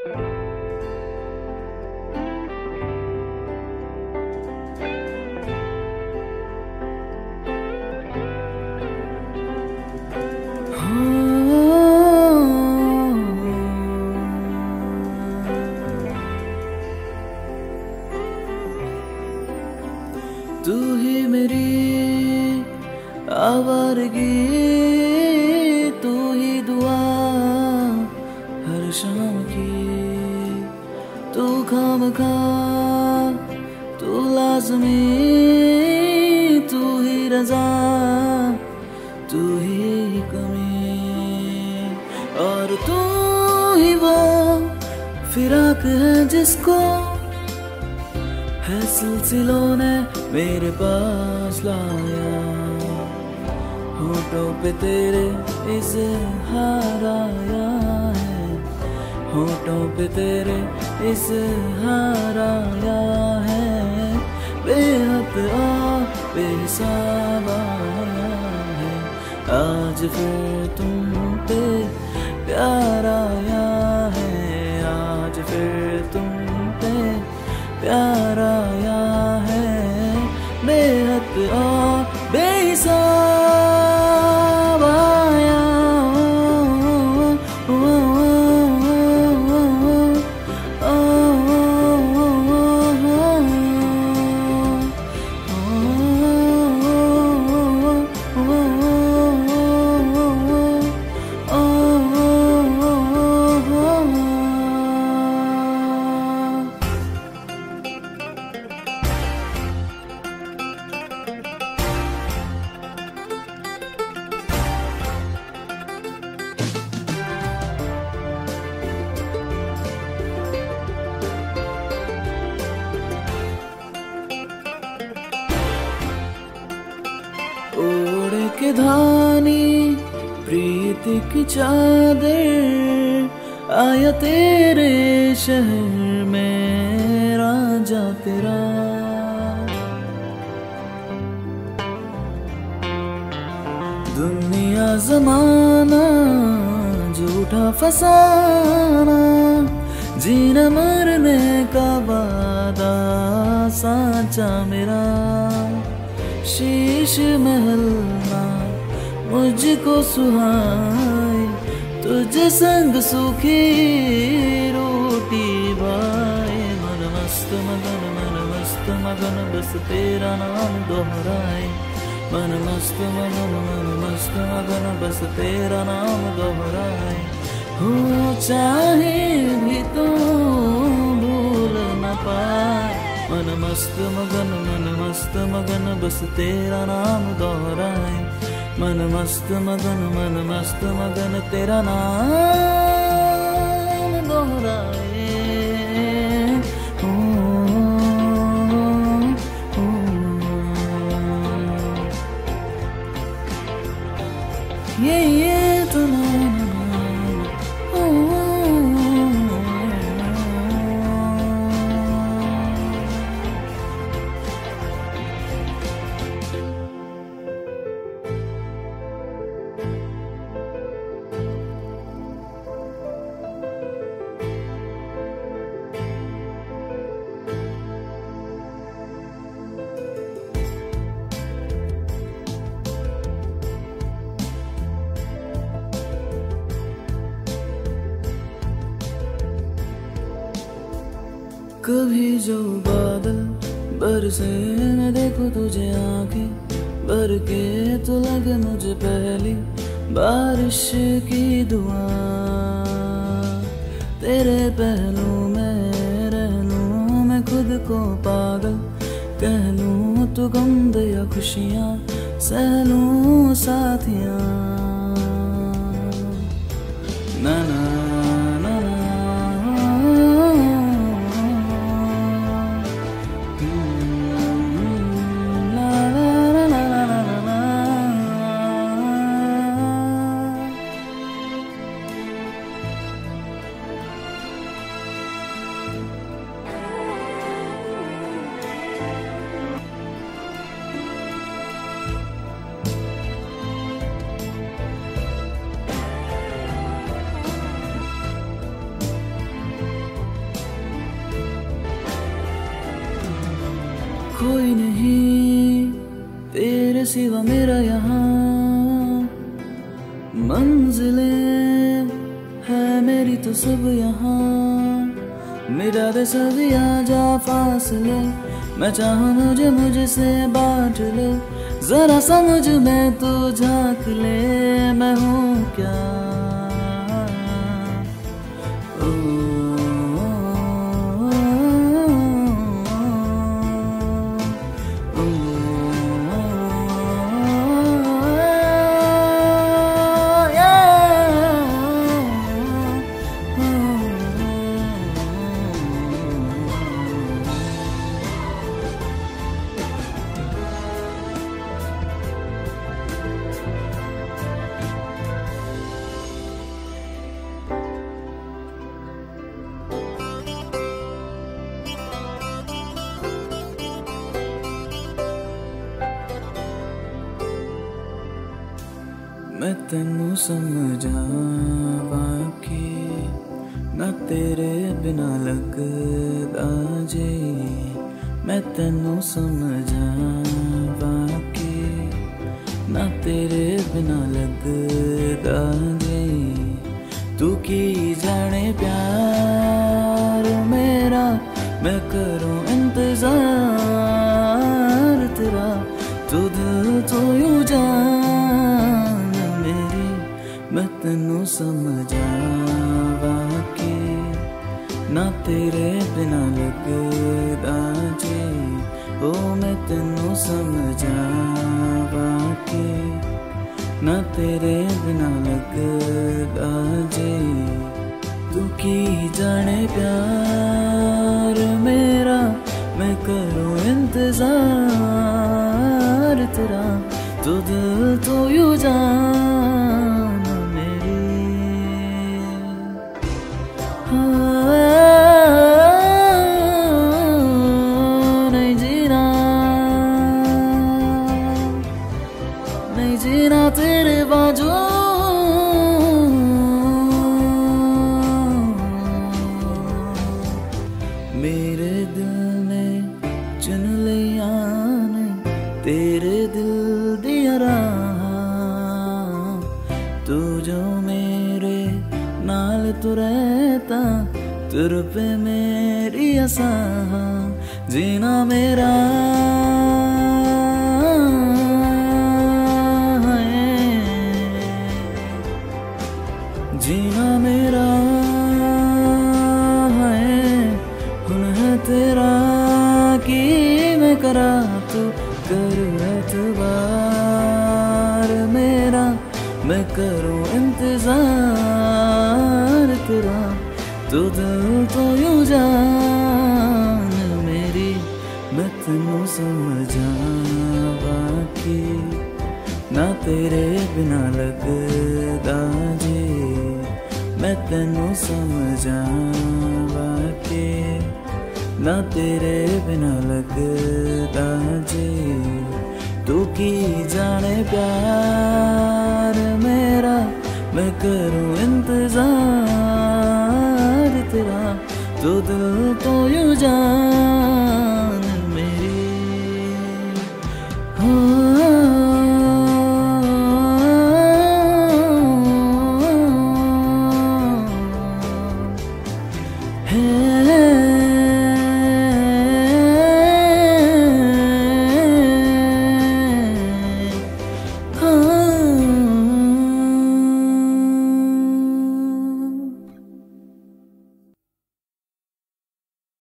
तू ही मेरी आवारगी, तू ही दुआ हर शाम की। तू खामखा, तू लाज़मी, तू ही रज़ा, तू ही कमी। और तू ही वो फिराक है जिसको है सिलसिलों ने मेरे पास लाया। होठों पे तेरे इज़हार आया है, होठों पे तेरे इज़हार आया है। बेहद बेहिसाब आया है, आज फिर तुम पे प्यार आया है। आज फिर तुम पे प्यार आया है, बेहद बेहिसाब आया। ओढ़ के धानी प्रीति की चादर, आया तेरे शहर में राजा तेरा। दुनिया जमाना झूठा फसाना, जीना मरने का वादा साचा मेरा। शीश महलना मुझको सुहाए, तुझे संग सूखी रोटी बाए। मन मस्त मगन बस तेरा नाम दोहराए। मन मस्त मगन बस तेरा नाम दोहराए। हो चाहे भी तो भूल न पाए। मन मस्त मगन बस तेरा नाम दोहराए। मन मस्त मगन तेरा नाम दोहराए। ये तो कभी जो बादल बरसे मैं देखूं तुझे आंखें भर के, तो लगे मुझे पहली बारिश की दुआ। तेरे पहलू में रह लूं मैं खुद को पागल, कह लूं तो गम दे या खुशियाँ सह लूं साथियाँ। ना ना कोई नहीं तेरे सिवा मेरा यहाँ, मंजिलें है मेरी तो सब यहाँ। मिटा दे सभी आजा फासले, मैं चाहूँ मुझे मुझसे बांट ले, जरा समझ में तो झांक ले, मैं हूँ क्या। मैं तेनू समझावा कि ना तेरे बिना लगदा जे, मैं तेनू समझावा कि ना तेरे बिना लगदा जे। तू की जाने प्यार मेरा, मैं करूं इंतजार तेरा, तू दिल तो यूं जान मेरी, मैं तेनू समझावा कि ना तेरे बिना लगदा जे। ओ मैं तेनू समझावा कि ना तेरे बिना लगदा जे। तू की जाने प्यार मेरा, मैं करूं इंतजार तेरा, तू दिल तो यूं जान मेरी। नहीं जीना, नहीं जीना तेरे बाजू, मेरे दिल ने चुन लिया ने तेरे दिल दिया राह। तू जो मेरे नाल तू रहता, तुर पे मेरी आसा, जीना मेरा है, जीना मेरा है, हुन है तेरा कि मैं करा, तू कर एतबार मेरा, मैं करूं इंतजार तेरा, तू दिल तो यूं जान मेरी। मैं तेनू समझावा कि ना तेरे बिना लगदा जे, मैं तेनू समझावा कि ना तेरे बिना लगदा जे। तू की जाने प्यार मेरा, मैं करूं इंतजार तेरा, तू दिल तो यूं जान मेरी। है